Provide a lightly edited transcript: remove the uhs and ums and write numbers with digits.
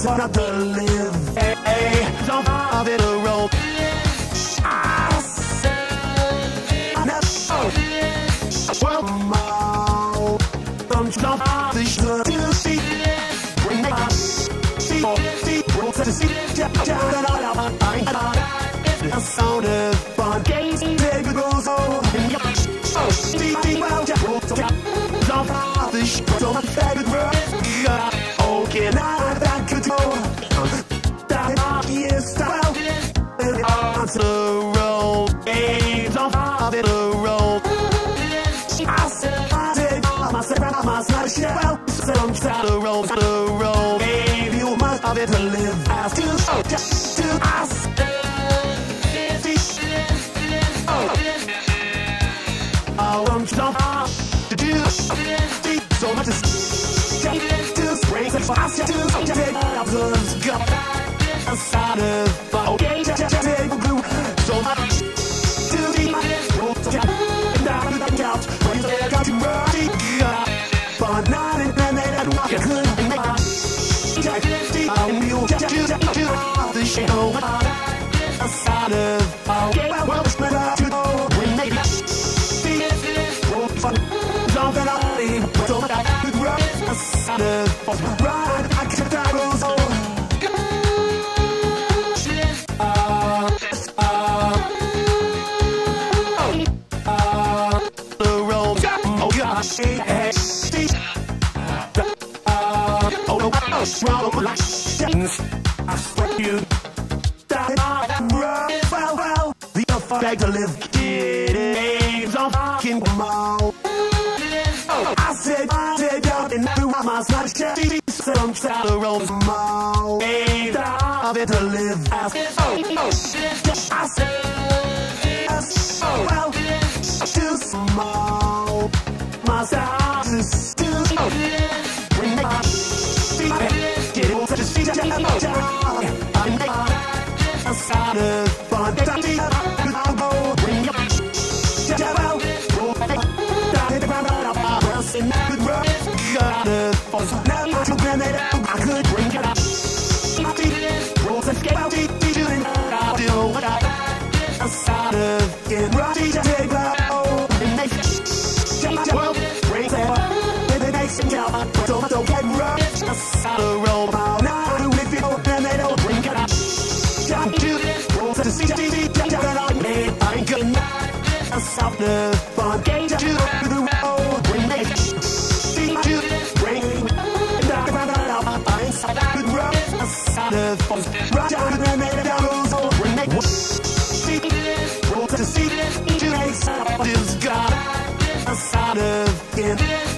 not to live. Hey, don't have it a roll. I say, I'm not sure. Well, my don't the shirt to see. Bring me up. See, roll to see. The sound of fun. Take the goes on. So, see, well, roll to don't have the shirt. Don't have the breath. Okay, now that could go. That is style. On the road. Hey, don't have it a road. I said, I must not share. Well, some style the road. Baby, you must have it to live. As to so, just to ask. I want you to do so much to springs and fast to take up the gut. A side of okay, take blue. So much to be my road to down the couch. When you got to mercy, but not in the night and walk a good and make I will to the shadow. A side of okay, well, it's better to know when they see road fun. Don't let I leave, don't let I run. A side of ride, I can die goes on. The road, oh gosh, oh no, oh, swallow like shins. I swear you well, the effect to live. It don't fucking come out. I said, out and I must not share. Some style the road mouth. Of it to live. I said, well, too small. My style is too small. When they see get it to see I'm a side of fun. I'll go when you well, the ground up. Well, in that good road, got it. Now to bend it out, I could bring it up. Rolls and skate out, doing I'll do what I a side of getting rusty to take out. And they well, brings it up. They make some out, but don't get rushed. A side of roll now with you, and they don't bring it up. To see that I made, I ain't good enough. A softer fun game to the road. When they see to bring I ain't so good road. A softer fun right down and then they down so when they see roll to see to make something's got a softer game.